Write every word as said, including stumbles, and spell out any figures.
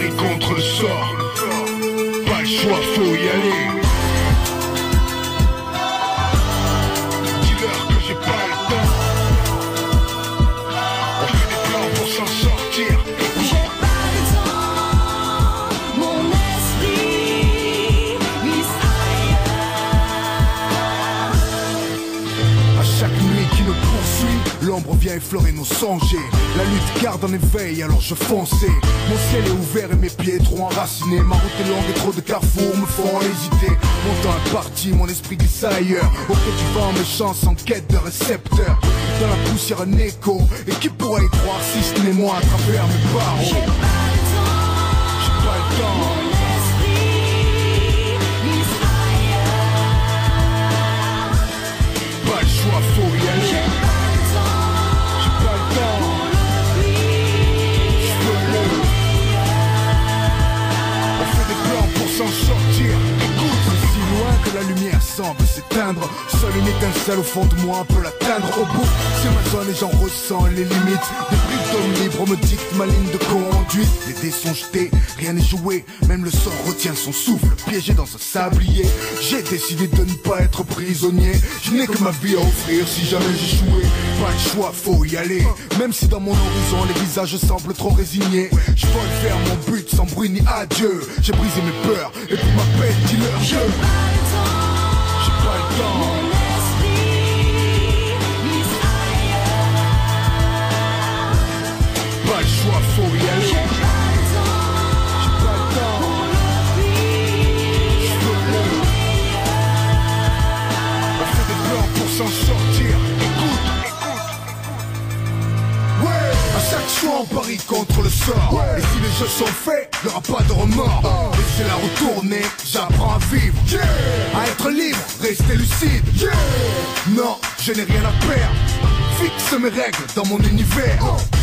parie contre le sort. Pas le choix, faut y aller. Dis-leur que j'ai pas le temps. On fait des plans pour s'en sortir. J'ai pas le temps, mon esprit glisse ailleurs. À chaque nuit qui nous poursuit, l'ombre vient effleurer nos songes. La lutte garde en éveil, alors je fonçais. Mon ciel est ouvert et mes pieds trop enracinés. Ma route est longue et trop de carrefours me font hésiter. Mon temps est parti, mon esprit glisse ailleurs. Au pied du vent, mes chances en quête de récepteurs. Dans la poussière un écho, et qui pourrait y croire si ce n'est moi à travers mes barreaux. J'ai pas le temps, J'ai pas le temps. mon esprit glisse ailleurs. Pas le choix, faut y J'ai aller. pas le temps, J'ai pas le temps. pour le vivre. Je veux le. On fait des plans pour s'en sortir. Écoute, c'est si loin que la lumière semble s'éteindre. Seule une étincelle au fond de moi peut l'atteindre. Au bout, c'est ma zone et j'en ressens les limites. Des briques d'homme libre me dictent ma ligne de conduite. Les dés sont jetés, rien n'est joué. Même le sort retient son souffle, piégé dans un sablier. J'ai décidé de ne pas être prisonnier. Je n'ai que ma vie à offrir si jamais j'échouais. Pas le choix, faut y aller. Même si dans mon horizon les visages semblent trop résignés. Je vole vers mon but sans bruit ni adieu. J'ai brisé mes peurs et pour ma peine, dis-leur J'ai que pas le temps, j'ai pas le temps. mon esprit glisse ailleurs. Pas le choix, faut y aller. J'ai pas le temps, J'ai pas le temps. pour le vivre. Je veux le. On fait des plans pour s'en sortir. Écoute, écoute. Ouais, à chaque choix on parie contre le sort. Et si les jeux sont faits, il n'y aura pas de remords. Laissez-la retourner, j'apprends à vivre. À être libre, rester lucide. Non, je n'ai rien à perdre. Fixe mes règles dans mon univers.